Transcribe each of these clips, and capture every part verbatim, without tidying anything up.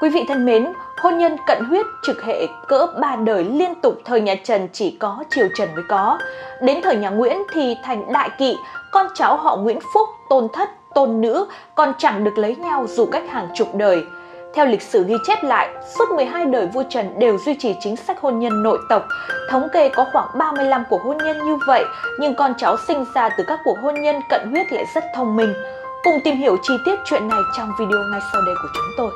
Quý vị thân mến, hôn nhân cận huyết trực hệ cỡ ba đời liên tục thời nhà Trần chỉ có triều Trần mới có. Đến thời nhà Nguyễn thì thành đại kỵ, con cháu họ Nguyễn Phúc, tôn thất, tôn nữ còn chẳng được lấy nhau dù cách hàng chục đời. Theo lịch sử ghi chép lại, suốt mười hai đời vua Trần đều duy trì chính sách hôn nhân nội tộc. Thống kê có khoảng ba mươi lăm cuộc hôn nhân như vậy, nhưng con cháu sinh ra từ các cuộc hôn nhân cận huyết lại rất thông minh. Cùng tìm hiểu chi tiết chuyện này trong video ngay sau đây của chúng tôi.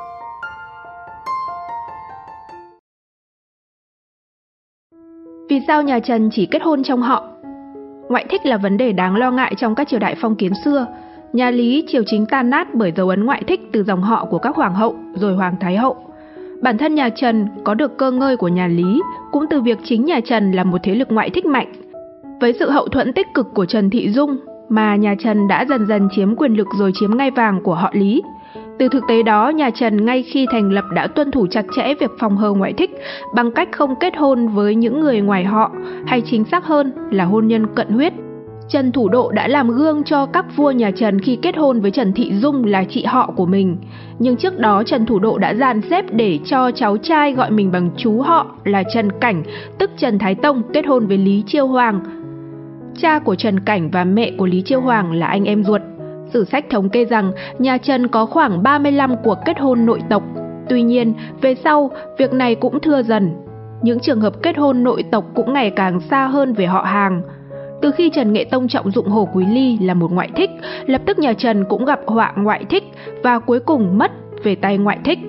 Vì sao nhà Trần chỉ kết hôn trong họ? Ngoại thích là vấn đề đáng lo ngại trong các triều đại phong kiến xưa. Nhà Lý triều chính tan nát bởi dấu ấn ngoại thích từ dòng họ của các hoàng hậu rồi hoàng thái hậu. Bản thân nhà Trần có được cơ ngơi của nhà Lý cũng từ việc chính nhà Trần là một thế lực ngoại thích mạnh. Với sự hậu thuẫn tích cực của Trần Thị Dung mà nhà Trần đã dần dần chiếm quyền lực rồi chiếm ngai vàng của họ Lý. Từ thực tế đó, nhà Trần ngay khi thành lập đã tuân thủ chặt chẽ việc phòng hờ ngoại thích bằng cách không kết hôn với những người ngoài họ, hay chính xác hơn là hôn nhân cận huyết. Trần Thủ Độ đã làm gương cho các vua nhà Trần khi kết hôn với Trần Thị Dung là chị họ của mình. Nhưng trước đó Trần Thủ Độ đã dàn xếp để cho cháu trai gọi mình bằng chú họ là Trần Cảnh, tức Trần Thái Tông, kết hôn với Lý Chiêu Hoàng. Cha của Trần Cảnh và mẹ của Lý Chiêu Hoàng là anh em ruột. Sử sách thống kê rằng nhà Trần có khoảng ba mươi lăm cuộc kết hôn nội tộc. Tuy nhiên, về sau, việc này cũng thưa dần. Những trường hợp kết hôn nội tộc cũng ngày càng xa hơn về họ hàng. Từ khi Trần Nghệ Tông trọng dụng Hồ Quý Ly là một ngoại thích, lập tức nhà Trần cũng gặp họa ngoại thích và cuối cùng mất về tay ngoại thích.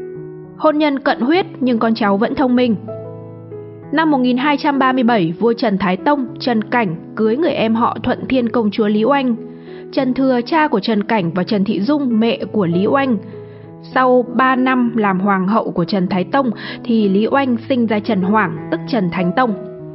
Hôn nhân cận huyết nhưng con cháu vẫn thông minh. Năm một nghìn hai trăm ba mươi bảy, vua Trần Thái Tông, Trần Cảnh cưới người em họ Thuận Thiên công chúa Lý Oanh. Trần Thừa, cha của Trần Cảnh và Trần Thị Dung, mẹ của Lý Oanh. Sau ba năm làm hoàng hậu của Trần Thái Tông thì Lý Oanh sinh ra Trần Hoảng, tức Trần Thánh Tông.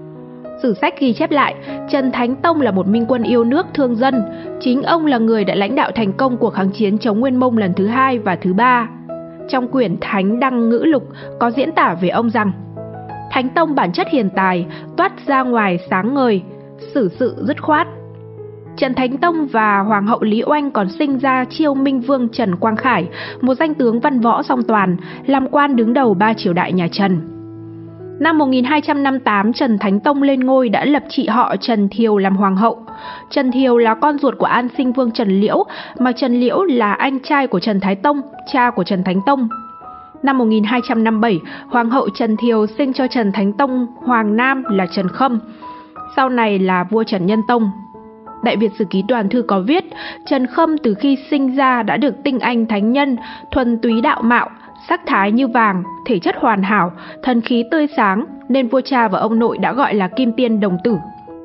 Sử sách ghi chép lại, Trần Thánh Tông là một minh quân yêu nước thương dân. Chính ông là người đã lãnh đạo thành công cuộc kháng chiến chống Nguyên Mông lần thứ hai và thứ ba. Trong quyển Thánh Đăng Ngữ Lục có diễn tả về ông rằng: Thánh Tông bản chất hiền tài, toát ra ngoài sáng ngời, xử sự dứt khoát. Trần Thánh Tông và Hoàng hậu Lý Oanh còn sinh ra Chiêu Minh Vương Trần Quang Khải, một danh tướng văn võ song toàn, làm quan đứng đầu ba triều đại nhà Trần. Năm một nghìn hai trăm năm mươi tám, Trần Thánh Tông lên ngôi đã lập chị họ Trần Thiều làm hoàng hậu. Trần Thiều là con ruột của An Sinh Vương Trần Liễu, mà Trần Liễu là anh trai của Trần Thái Tông, cha của Trần Thánh Tông. Năm một nghìn hai trăm năm mươi bảy, Hoàng hậu Trần Thiều sinh cho Trần Thánh Tông Hoàng Nam là Trần Khâm, sau này là vua Trần Nhân Tông. Đại Việt Sử Ký Toàn Thư có viết, Trần Khâm từ khi sinh ra đã được tinh anh thánh nhân, thuần túy đạo mạo, sắc thái như vàng, thể chất hoàn hảo, thần khí tươi sáng, nên vua cha và ông nội đã gọi là Kim Tiên Đồng Tử.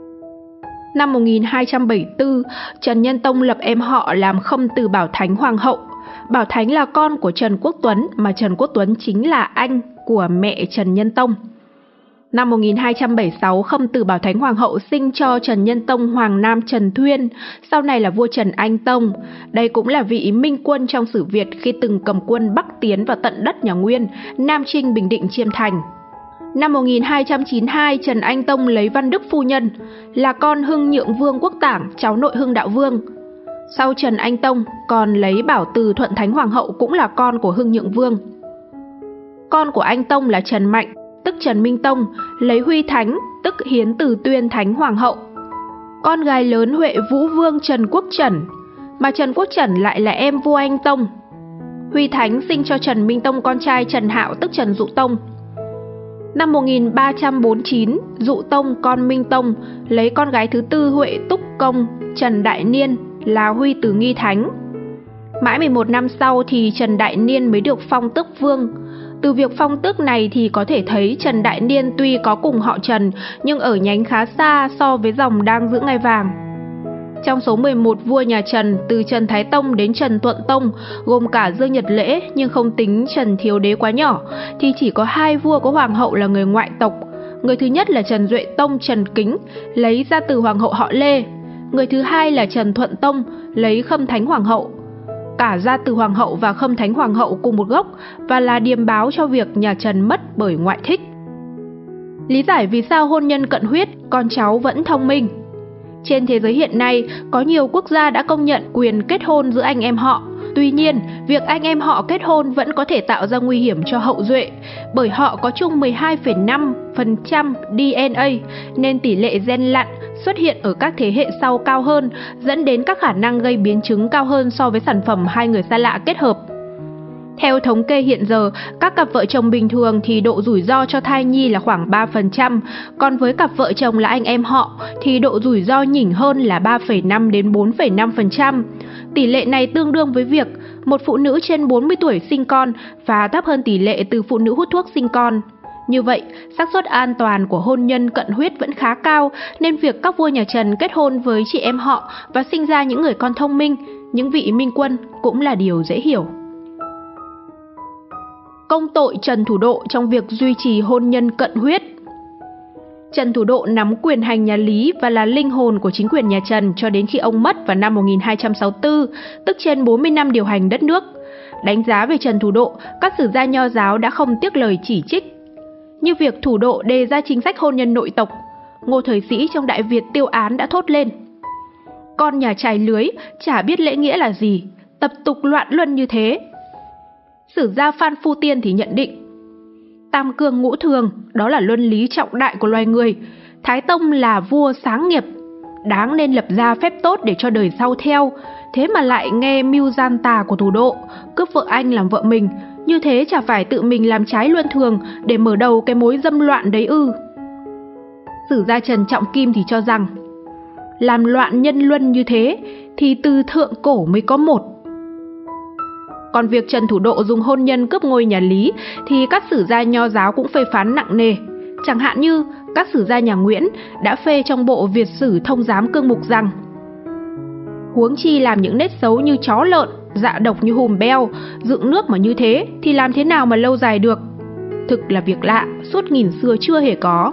Năm một nghìn hai trăm bảy mươi tư, Trần Nhân Tông lập em họ làm Khâm Từ Bảo Thánh Hoàng hậu. Bảo Thánh là con của Trần Quốc Tuấn, mà Trần Quốc Tuấn chính là anh của mẹ Trần Nhân Tông. Năm một nghìn hai trăm bảy mươi sáu, Khâm Từ Bảo Thánh Hoàng hậu sinh cho Trần Nhân Tông Hoàng Nam Trần Thuyên, sau này là vua Trần Anh Tông. Đây cũng là vị minh quân trong sử Việt khi từng cầm quân Bắc tiến vào tận đất nhà Nguyên, Nam Trinh, Bình Định, Chiêm Thành. Năm một nghìn hai trăm chín mươi hai, Trần Anh Tông lấy Văn Đức phu nhân, là con Hưng Nhượng Vương Quốc Tảng, cháu nội Hưng Đạo Vương. Sau Trần Anh Tông còn lấy Bảo Từ Thuận Thánh Hoàng hậu, cũng là con của Hưng Nhượng Vương. Con của anh Tông là Trần Mạnh, tức Trần Minh Tông, lấy Huy Thánh, tức Hiến Từ Tuyên Thánh Hoàng hậu. Con gái lớn Huệ Vũ Vương Trần Quốc Trẩn, mà Trần Quốc Trẩn lại là em vua Anh Tông. Huy Thánh sinh cho Trần Minh Tông con trai Trần Hạo, tức Trần Dụ Tông. Năm một nghìn ba trăm bốn mươi chín, Dụ Tông con Minh Tông lấy con gái thứ tư Huệ Túc Công Trần Đại Niên là Huy Từ Nghi Thánh. Mãi mười một năm sau thì Trần Đại Niên mới được phong tước vương. Từ việc phong tước này thì có thể thấy Trần Đại Niên tuy có cùng họ Trần nhưng ở nhánh khá xa so với dòng đang giữ ngai vàng. Trong số mười một vua nhà Trần, từ Trần Thái Tông đến Trần Thuận Tông, gồm cả Dương Nhật Lễ nhưng không tính Trần Thiếu Đế quá nhỏ, thì chỉ có hai vua có hoàng hậu là người ngoại tộc. Người thứ nhất là Trần Duệ Tông Trần Kính, lấy ra từ hoàng hậu họ Lê. Người thứ hai là Trần Thuận Tông, lấy Khâm Thánh Hoàng hậu. Cả gia từ Hoàng hậu và Khâm Thánh Hoàng hậu cùng một gốc và là điềm báo cho việc nhà Trần mất bởi ngoại thích. Lý giải vì sao hôn nhân cận huyết, con cháu vẫn thông minh. Trên thế giới hiện nay, có nhiều quốc gia đã công nhận quyền kết hôn giữa anh em họ. Tuy nhiên, việc anh em họ kết hôn vẫn có thể tạo ra nguy hiểm cho hậu duệ, bởi họ có chung mười hai phẩy năm phần trăm đê en a nên tỷ lệ gen lặn xuất hiện ở các thế hệ sau cao hơn, dẫn đến các khả năng gây biến chứng cao hơn so với sản phẩm hai người xa lạ kết hợp. Theo thống kê hiện giờ, các cặp vợ chồng bình thường thì độ rủi ro cho thai nhi là khoảng ba phần trăm, còn với cặp vợ chồng là anh em họ thì độ rủi ro nhỉnh hơn là ba phẩy năm đến bốn phẩy năm phần trăm. Tỷ lệ này tương đương với việc một phụ nữ trên bốn mươi tuổi sinh con và thấp hơn tỷ lệ từ phụ nữ hút thuốc sinh con. Như vậy, xác suất an toàn của hôn nhân cận huyết vẫn khá cao, nên việc các vua nhà Trần kết hôn với chị em họ và sinh ra những người con thông minh, những vị minh quân cũng là điều dễ hiểu. Công tội Trần Thủ Độ trong việc duy trì hôn nhân cận huyết. Trần Thủ Độ nắm quyền hành nhà Lý và là linh hồn của chính quyền nhà Trần cho đến khi ông mất vào năm một nghìn hai trăm sáu mươi tư, tức trên bốn mươi năm điều hành đất nước. Đánh giá về Trần Thủ Độ, các sử gia Nho giáo đã không tiếc lời chỉ trích. Như việc Thủ Độ đề ra chính sách hôn nhân nội tộc, Ngô Thời Sĩ trong Đại Việt Tiêu Án đã thốt lên: con nhà trải lưới chả biết lễ nghĩa là gì, tập tục loạn luân như thế. Sử gia Phan Phu Tiên thì nhận định: tam cương ngũ thường, đó là luân lý trọng đại của loài người. Thái Tông là vua sáng nghiệp, đáng nên lập ra phép tốt để cho đời sau theo, thế mà lại nghe mưu gian tà của Thủ Độ, cướp vợ anh làm vợ mình, như thế chả phải tự mình làm trái luân thường để mở đầu cái mối dâm loạn đấy ư? Sử gia Trần Trọng Kim thì cho rằng làm loạn nhân luân như thế thì từ thượng cổ mới có một. Còn việc Trần Thủ Độ dùng hôn nhân cướp ngôi nhà Lý thì các sử gia Nho giáo cũng phê phán nặng nề. Chẳng hạn như các sử gia nhà Nguyễn đã phê trong bộ Việt Sử Thông Giám Cương Mục rằng: huống chi làm những nết xấu như chó lợn, dạ độc như hùm beo, dựng nước mà như thế thì làm thế nào mà lâu dài được? Thực là việc lạ, suốt nghìn xưa chưa hề có.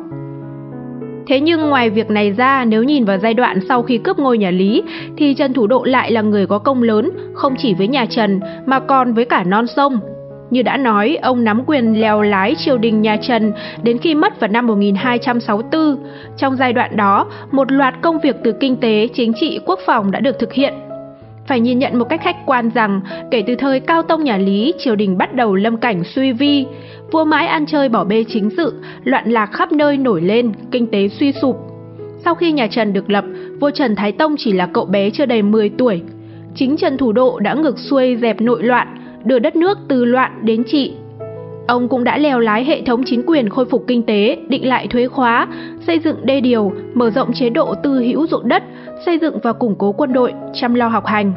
Thế nhưng ngoài việc này ra, nếu nhìn vào giai đoạn sau khi cướp ngôi nhà Lý thì Trần Thủ Độ lại là người có công lớn, không chỉ với nhà Trần mà còn với cả non sông. Như đã nói, ông nắm quyền lèo lái triều đình nhà Trần đến khi mất vào năm một nghìn hai trăm sáu mươi tư. Trong giai đoạn đó, một loạt công việc từ kinh tế, chính trị, quốc phòng đã được thực hiện. Phải nhìn nhận một cách khách quan rằng, kể từ thời Cao Tông nhà Lý, triều đình bắt đầu lâm cảnh suy vi. Vua mãi ăn chơi bỏ bê chính sự, loạn lạc khắp nơi nổi lên, kinh tế suy sụp. Sau khi nhà Trần được lập, vua Trần Thái Tông chỉ là cậu bé chưa đầy mười tuổi. Chính Trần Thủ Độ đã ngược xuôi dẹp nội loạn, đưa đất nước từ loạn đến trị. Ông cũng đã lèo lái hệ thống chính quyền khôi phục kinh tế, định lại thuế khóa, xây dựng đê điều, mở rộng chế độ tư hữu ruộng đất, xây dựng và củng cố quân đội, chăm lo học hành.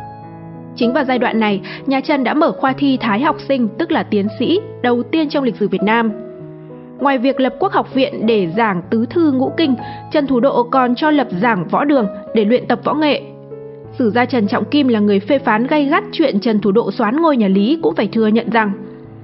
Chính vào giai đoạn này, nhà Trần đã mở khoa thi Thái học sinh, tức là tiến sĩ, đầu tiên trong lịch sử Việt Nam. Ngoài việc lập Quốc học viện để giảng tứ thư ngũ kinh, Trần Thủ Độ còn cho lập giảng võ đường để luyện tập võ nghệ. Sử gia Trần Trọng Kim là người phê phán gay gắt chuyện Trần Thủ Độ soán ngôi nhà Lý cũng phải thừa nhận rằng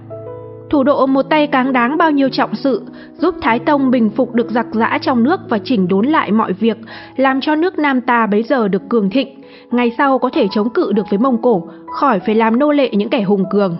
Thủ Độ một tay cáng đáng bao nhiêu trọng sự, giúp Thái Tông bình phục được giặc giã trong nước và chỉnh đốn lại mọi việc, làm cho nước Nam ta bấy giờ được cường thịnh, ngày sau có thể chống cự được với Mông Cổ, khỏi phải làm nô lệ những kẻ hùng cường.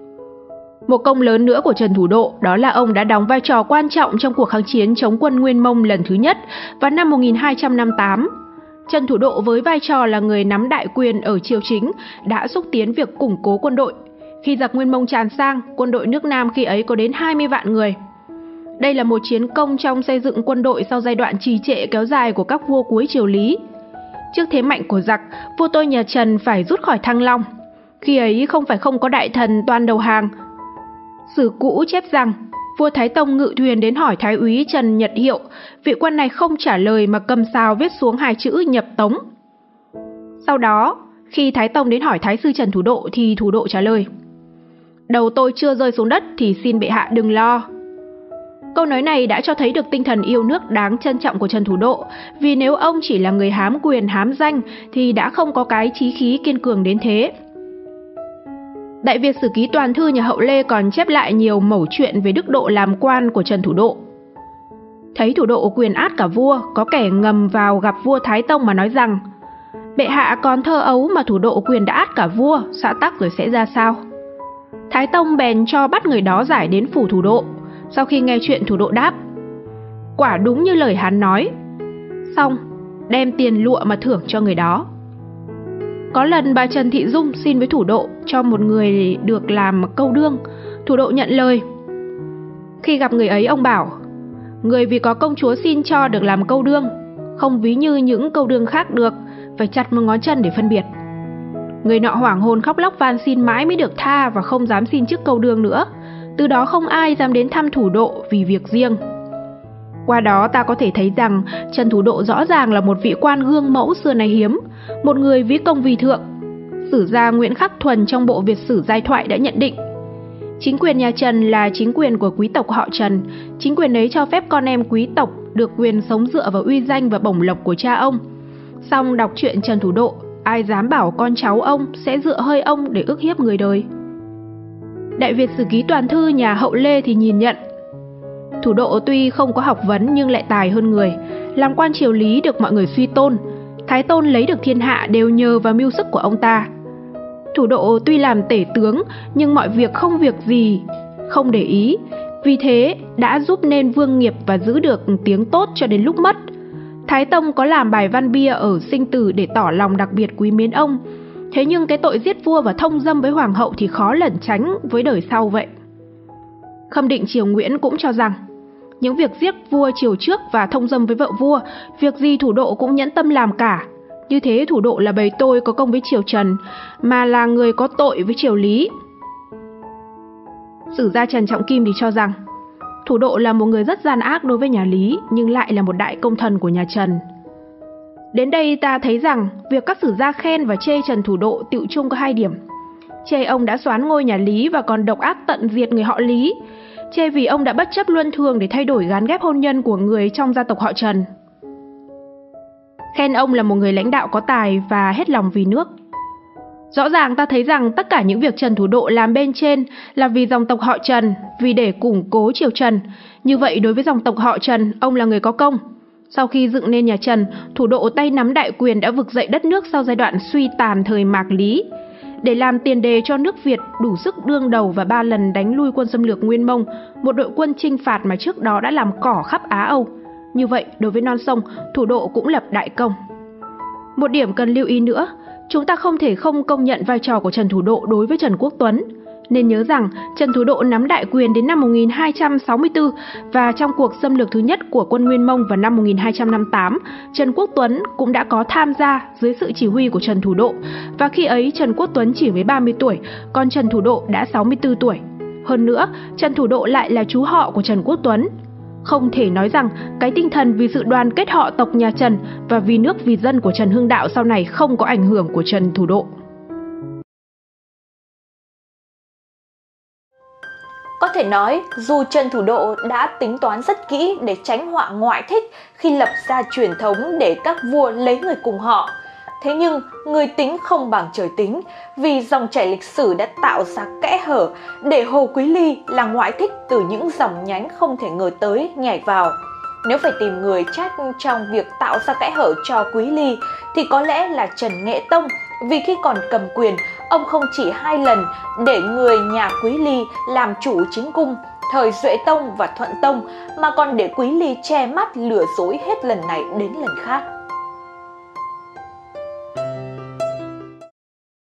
Một công lớn nữa của Trần Thủ Độ đó là ông đã đóng vai trò quan trọng trong cuộc kháng chiến chống quân Nguyên Mông lần thứ nhất vào năm một nghìn hai trăm năm mươi tám. Trần Thủ Độ với vai trò là người nắm đại quyền ở triều chính đã xúc tiến việc củng cố quân đội. Khi giặc Nguyên Mông tràn sang, quân đội nước Nam khi ấy có đến hai mươi vạn người. Đây là một chiến công trong xây dựng quân đội sau giai đoạn trì trệ kéo dài của các vua cuối triều Lý. Trước thế mạnh của giặc, vua tôi nhà Trần phải rút khỏi Thăng Long. Khi ấy không phải không có đại thần toan đầu hàng. Sử cũ chép rằng, vua Thái Tông ngự thuyền đến hỏi Thái úy Trần Nhật Hiệu, vị quan này không trả lời mà cầm sào viết xuống hai chữ nhập tống. Sau đó, khi Thái Tông đến hỏi Thái sư Trần Thủ Độ thì Thủ Độ trả lời: đầu tôi chưa rơi xuống đất thì xin bệ hạ đừng lo. Câu nói này đã cho thấy được tinh thần yêu nước đáng trân trọng của Trần Thủ Độ, vì nếu ông chỉ là người hám quyền hám danh thì đã không có cái chí khí kiên cường đến thế. Đại Việt Sử Ký Toàn Thư nhà Hậu Lê còn chép lại nhiều mẩu chuyện về đức độ làm quan của Trần Thủ Độ. Thấy Thủ Độ quyền át cả vua, có kẻ ngầm vào gặp vua Thái Tông mà nói rằng: bệ hạ còn thơ ấu mà Thủ Độ quyền đã át cả vua, xã tắc rồi sẽ ra sao? Thái Tông bèn cho bắt người đó giải đến phủ Thủ Độ. Sau khi nghe chuyện, Thủ Độ đáp: quả đúng như lời hắn nói. Xong, đem tiền lụa mà thưởng cho người đó. Có lần bà Trần Thị Dung xin với Thủ Độ cho một người được làm câu đương. Thủ Độ nhận lời. Khi gặp người ấy, ông bảo: người vì có công chúa xin cho được làm câu đương, không ví như những câu đương khác được, phải chặt một ngón chân để phân biệt. Người nọ hoảng hồn khóc lóc van xin mãi mới được tha và không dám xin chức câu đương nữa. Từ đó không ai dám đến thăm Thủ Độ vì việc riêng. Qua đó ta có thể thấy rằng Trần Thủ Độ rõ ràng là một vị quan gương mẫu xưa nay hiếm, một người ví công vì thượng. Sử gia Nguyễn Khắc Thuần trong bộ Việt sử giai thoại đã nhận định: chính quyền nhà Trần là chính quyền của quý tộc họ Trần. Chính quyền ấy cho phép con em quý tộc được quyền sống dựa vào uy danh và bổng lộc của cha ông. Song đọc truyện Trần Thủ Độ, ai dám bảo con cháu ông sẽ dựa hơi ông để ức hiếp người đời. Đại Việt Sử Ký Toàn Thư nhà Hậu Lê thì nhìn nhận: Thủ Độ tuy không có học vấn nhưng lại tài hơn người, làm quan triều lý được mọi người suy tôn. Thái Tôn lấy được thiên hạ đều nhờ vào mưu sức của ông ta. Thủ Độ tuy làm tể tướng nhưng mọi việc không việc gì không để ý, vì thế đã giúp nên vương nghiệp và giữ được tiếng tốt cho đến lúc mất. Thái Tông có làm bài văn bia ở sinh tử để tỏ lòng đặc biệt quý mến ông. Thế nhưng cái tội giết vua và thông dâm với hoàng hậu thì khó lẩn tránh với đời sau vậy. Khâm Định triều Nguyễn cũng cho rằng những việc giết vua triều trước và thông dâm với vợ vua, việc gì Thủ Độ cũng nhẫn tâm làm cả. Như thế Thủ Độ là bầy tôi có công với triều Trần, mà là người có tội với triều Lý. Sử gia Trần Trọng Kim thì cho rằng Thủ Độ là một người rất gian ác đối với nhà Lý, nhưng lại là một đại công thần của nhà Trần. Đến đây ta thấy rằng việc các sử gia khen và chê Trần Thủ Độ tựu chung có hai điểm. Chê ông đã soán ngôi nhà Lý và còn độc ác tận diệt người họ Lý. Chê vì ông đã bất chấp luân thường để thay đổi gán ghép hôn nhân của người trong gia tộc họ Trần. Khen ông là một người lãnh đạo có tài và hết lòng vì nước. Rõ ràng ta thấy rằng tất cả những việc Trần Thủ Độ làm bên trên là vì dòng tộc họ Trần, vì để củng cố triều Trần. Như vậy đối với dòng tộc họ Trần, ông là người có công. Sau khi dựng nên nhà Trần, Thủ Độ tay nắm đại quyền đã vực dậy đất nước sau giai đoạn suy tàn thời Mạc Lý. Để làm tiền đề cho nước Việt đủ sức đương đầu và ba lần đánh lui quân xâm lược Nguyên Mông, một đội quân chinh phạt mà trước đó đã làm cỏ khắp Á Âu. Như vậy, đối với non sông, Thủ Độ cũng lập đại công. Một điểm cần lưu ý nữa, chúng ta không thể không công nhận vai trò của Trần Thủ Độ đối với Trần Quốc Tuấn. Nên nhớ rằng Trần Thủ Độ nắm đại quyền đến năm một nghìn hai trăm sáu mươi tư và trong cuộc xâm lược thứ nhất của quân Nguyên Mông vào năm một nghìn hai trăm năm mươi tám, Trần Quốc Tuấn cũng đã có tham gia dưới sự chỉ huy của Trần Thủ Độ, và khi ấy Trần Quốc Tuấn chỉ mới ba mươi tuổi, còn Trần Thủ Độ đã sáu mươi tư tuổi. Hơn nữa, Trần Thủ Độ lại là chú họ của Trần Quốc Tuấn. Không thể nói rằng cái tinh thần vì sự đoàn kết họ tộc nhà Trần và vì nước vì dân của Trần Hưng Đạo sau này không có ảnh hưởng của Trần Thủ Độ. Có thể nói, dù Trần Thủ Độ đã tính toán rất kỹ để tránh họa ngoại thích khi lập ra truyền thống để các vua lấy người cùng họ, thế nhưng người tính không bằng trời tính, vì dòng chảy lịch sử đã tạo ra kẽ hở để Hồ Quý Ly là ngoại thích từ những dòng nhánh không thể ngờ tới nhảy vào. Nếu phải tìm người trách trong việc tạo ra kẽ hở cho Quý Ly thì có lẽ là Trần Nghệ Tông, vì khi còn cầm quyền, ông không chỉ hai lần để người nhà Quý Ly làm chủ chính cung, thời Duệ Tông và Thuận Tông, mà còn để Quý Ly che mắt lừa dối hết lần này đến lần khác.